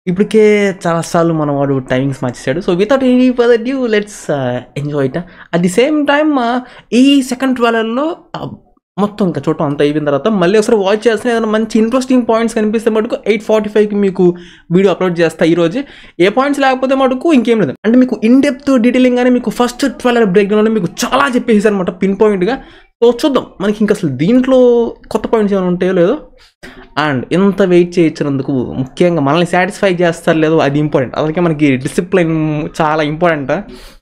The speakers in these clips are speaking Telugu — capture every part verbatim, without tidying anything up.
ఇప్పటికే చాలా సార్లు మన వాడు టైమింగ్స్ మార్చేసాడు. So without any further due let's enjoy it. At the same time ఈ సెకండ్ ట్వెల్వ్లో మొత్తం ఇంకా చూడటం అంతా అయిపోయిన తర్వాత మళ్ళీ ఒకసారి వాచ్ చేస్తే ఏదైనా మంచి ఇంట్రెస్టింగ్ పాయింట్స్ కనిపిస్తే మటుకు ఎయిట్ ఫార్టీ ఫైవ్కి మీకు వీడియో అప్లోడ్ చేస్తా ఈరోజు. ఏ పాయింట్స్ లేకపోతే మటుకు ఇంకేం లేదు. అంటే మీకు ఇన్ డెప్త్ డీటెయిలింగ్ కానీ మీకు ఫస్ట్ ట్వెల్వ్ బ్రేక్ డౌన్లో మీకు చాలా చెప్పేసారు అనమాట పిన్ పాయింట్గా. సో చూద్దాం మనకి ఇంకా అసలు దీంట్లో కొత్త పాయింట్స్ ఏమైనా ఉంటాయో లేదో, అండ్ ఎంత వెయిట్ చేయించినందుకు ముఖ్యంగా మనల్ని సాటిస్ఫై చేస్తారు లేదో అది ఇంపార్టెంట్. అలాగే మనకి డిసిప్లిన్ చాలా ఇంపార్టెంట్.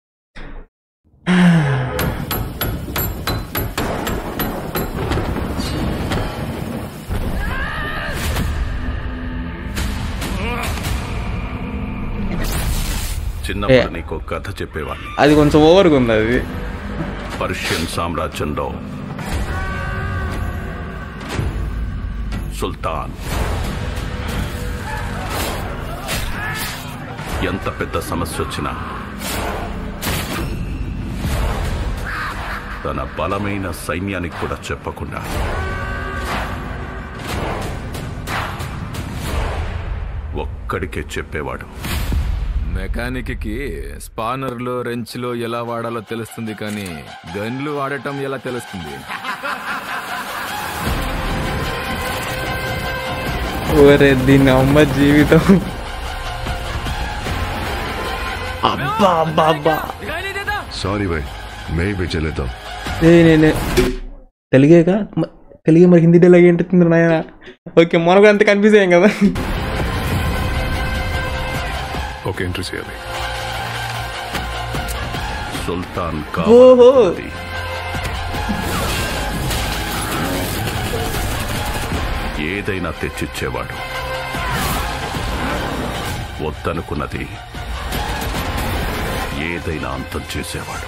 చిన్నప్పుడు నీకు కథ చెప్పేవాడిని, అది కొంచెం ఓవర్గా ఉంది. అది పర్షియన్ సామ్రాజ్యంలో సుల్తాన్ ఎంత పెద్ద సమస్య వచ్చినా తన బలమైన సైన్యానికి కూడా చెప్పకుండా ఒక్కడికే చెప్పేవాడు. మెకానిక్కి స్పానర్లో రెంచ్లో ఎలా వాడాలో తెలుస్తుంది, కానీ గన్లు వాడటం ఎలా తెలుస్తుంది? ఓరే దీని అమ్మ జీవితం. అబ్బా అబ్బా అబ్బా. సారీ భాయ్, మే भी चले तो నేను తెలుగేగా, తెలుగే మరి హిందీ డైలాగ్ ఏంటి నాయన? ఓకే మనకు అంత కన్ఫ్యూజ్ అయ్యాం కదా. ఓకే ఎంట్రీ చేయాలి. సుల్తాన్ ఓహో కావాలి ఏదైనా తెచ్చిచ్చేవాడు, వద్దనుకున్నది ఏదైనా అంతం చేసేవాడు.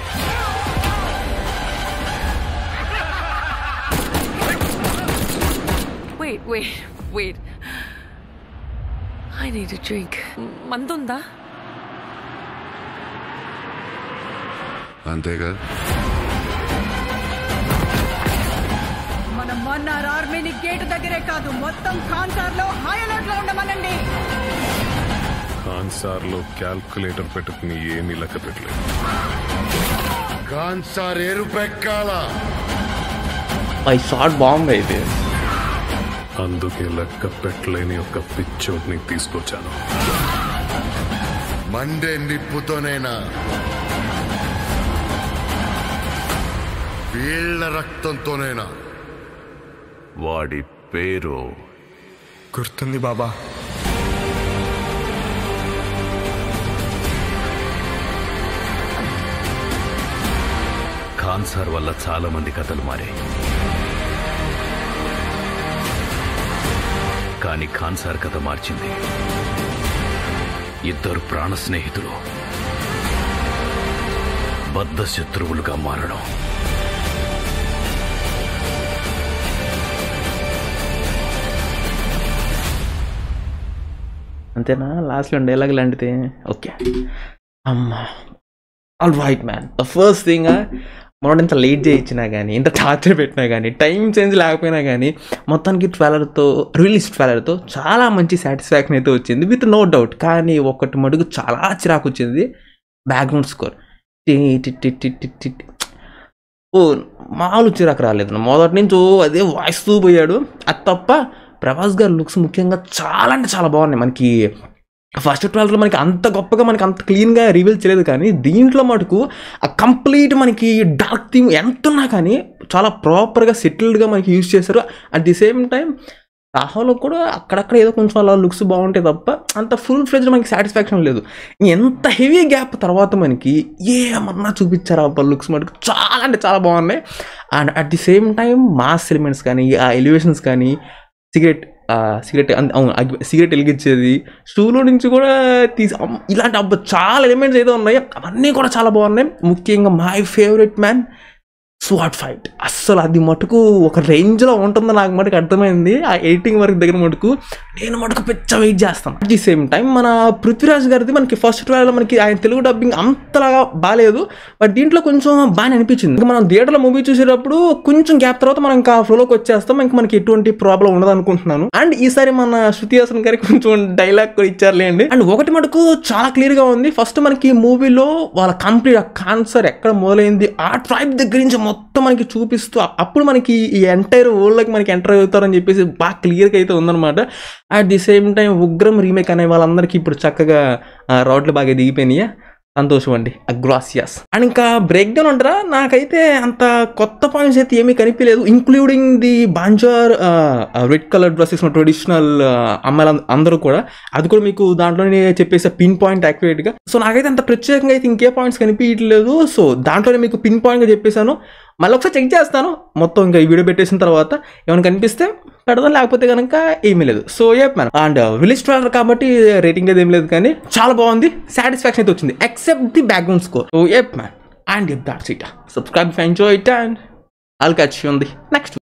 Wait, wait, wait. I need a drink. మందుందా? అంతేగా. మన మన్నార్ ఆర్మీని గేట్ దగ్గరే కాదు మొత్తం ఖాన్సార్ లో హై అలర్ట్ లో ఉండమనండి. ఖాన్సార్ లో క్యాల్కులేటర్ పెట్టుకుని ఏమీ లెక్క పెట్టలేదు. ఖాన్సార్ ఎరుపెక్కాల. ఐ షాట్ బాంబ్ అయితే అందుకే లెక్క పెట్టలేని ఒక పిచ్చోడ్ని తీసుకొచ్చాను. మండే నిప్పుతోనేనా, వీళ్ళ రక్తంతోనేనా? వాడి పేరు గుర్తుంది బాబా. ఖాన్సార్ వల్ల చాలా మంది కథలు మారాయి, కానీ ఖాన్సార్ కథ మార్చింది ఇద్దరు ప్రాణ స్నేహితులు బద్ధ శత్రువులుగా మారడం. అంతేనా? లాస్ట్లో డైలాగ్ లాంటిది. ఓకే అమ్మా all right man. The first thing మనం ఇంత లేట్ చేయించినా కానీ, ఇంత టార్చర్ పెట్టినా కానీ, టైం చేంజ్ లేకపోయినా కానీ మొత్తానికి ట్వెల్వర్తో రిలీజ్ ట్వెల్వర్తో చాలా మంచి సాటిస్ఫాక్షన్ అయితే వచ్చింది విత్ నో డౌట్. కానీ ఒకటి మటుకు చాలా చిరాకు వచ్చింది, బ్యాక్గ్రౌండ్ స్కోర్. ఓ మామూలు చిరాకు రాలేదు. మొదటి నుంచి ఓ అదే వాయిస్తూ పోయాడు. అది తప్ప ప్రభాస్ గారి లుక్స్ ముఖ్యంగా చాలా అంటే చాలా బాగున్నాయి. మనకి ఫస్ట్ ట్వెల్వ్లో మనకి అంత గొప్పగా మనకి అంత క్లీన్గా రివీల్ చేయలేదు, కానీ దీంట్లో మటుకు ఆ కంప్లీట్ మనకి డార్క్ థీమ్ ఎంత ఉన్నా కానీ చాలా ప్రాపర్గా సెటిల్డ్గా మనకి యూజ్ చేశారు. అట్ ది సేమ్ టైం రాహులో కూడా అక్కడక్కడ ఏదో కొంచెం అలా లుక్స్ బాగుంటాయి తప్ప అంత ఫుల్ ఫ్లెడ్జ్ మనకి సాటిస్ఫాక్షన్ లేదు. ఎంత హెవీ గ్యాప్ తర్వాత మనకి ఏమన్నా చూపించారు ఆ లుక్స్ మటుకు చాలా అంటే చాలా బాగున్నాయి. And at the same time mass elements కానీ, ఆ ఎలివేషన్స్ కానీ, సిగరెట్ సిగరెట్ అవును సిగరెట్ వెలిగించేది, షూలో నుంచి కూడా తీసి ఇలాంటి అబ్బా చాలా ఎలిమెంట్స్ ఏదో ఉన్నాయి, అవన్నీ కూడా చాలా బాగున్నాయి. ముఖ్యంగా my favourite man swat fight అస్సలు అది మటుకు ఒక రేంజ్లో ఉంటుందో నాకు మటుకు అర్థమైంది. ఆ ఎడిటింగ్ వర్క్ దగ్గర మటుకు నేను మటుకు పెద్ద వెయిట్ చేస్తాను. అట్ ది సేమ్ టైం మన పృథ్వీరాజ్ గారిది మనకి ఫస్ట్ ట్రైలర్లో మనకి ఆయన తెలుగు డబ్బింగ్ అంతలాగా బాగాలేదు, బట్ దీంట్లో కొంచెం బాగా అనిపించింది. ఇంకా మనం థియేటర్లో మూవీ చూసేటప్పుడు కొంచెం గ్యాప్ తర్వాత మనం ఇంకా ఫ్లోలోకి వచ్చేస్తాం, ఇంకా మనకి ఎటువంటి ప్రాబ్లం ఉండదు అనుకుంటున్నాను. అండ్ ఈసారి మన శృతి హాసన్ గారికి కొంచెం డైలాగ్ కూడా ఇచ్చారులేండి. అండ్ ఒకటి మటుకు చాలా క్లియర్గా ఉంది. ఫస్ట్ మనకి మూవీలో వాళ్ళ కంప్లీట్ ఆ కాన్సర్ ఎక్కడ మొదలైంది ఆ ట్రైబ్ దగ్గర నుంచి మొత్తం మనకి చూపిస్తూ అప్పుడు మనకి ఈ ఎంటైర్ వరల్డ్లోకి మనకి ఎంటర్ అవుతారని చెప్పేసి బాగా క్లియర్గా అయితే ఉందన్నమాట. At the same time Ugram remake అనే వాళ్ళందరికీ ఇప్పుడు చక్కగా రోడ్లు బాగా దిగిపోయినాయి. సంతోషం అండి, అగ్రాసియస్. అండ్ ఇంకా బ్రేక్ డౌన్ అంటారా, నాకైతే అంత కొత్త పాయింట్స్ అయితే ఏమీ కనిపించలేదు, ఇంక్లూడింగ్ ది బాంజార్ రెడ్ కలర్ డ్రెస్ వేసిన ట్రెడిషనల్ అమ్మాయిలు అందరూ కూడా. అది కూడా మీకు దాంట్లోనే చెప్పేసి పిన్ పాయింట్ యాక్యురేట్గా. సో నాకైతే అంత ప్రత్యేకంగా అయితే ఇంకే పాయింట్స్ కనిపించట్లేదు. సో దాంట్లోనే మీకు పిన్ పాయింట్గా చెప్పేశాను. మళ్ళీ ఒకసారి చెక్ చేస్తాను మొత్తం, ఇంకా ఈ వీడియో పెట్టేసిన తర్వాత ఏమైనా కనిపిస్తే పెడదాం, లేకపోతే కనుక ఏమీ లేదు. So yep man and release trailer కాబట్టి రేటింగ్ అయితే ఏం లేదు, కానీ చాలా బాగుంది, సాటిస్ఫాక్షన్ అయితే వచ్చింది except the background score. So yep man and if that's it, subscribe if you enjoy it and I'll catch you on the next one.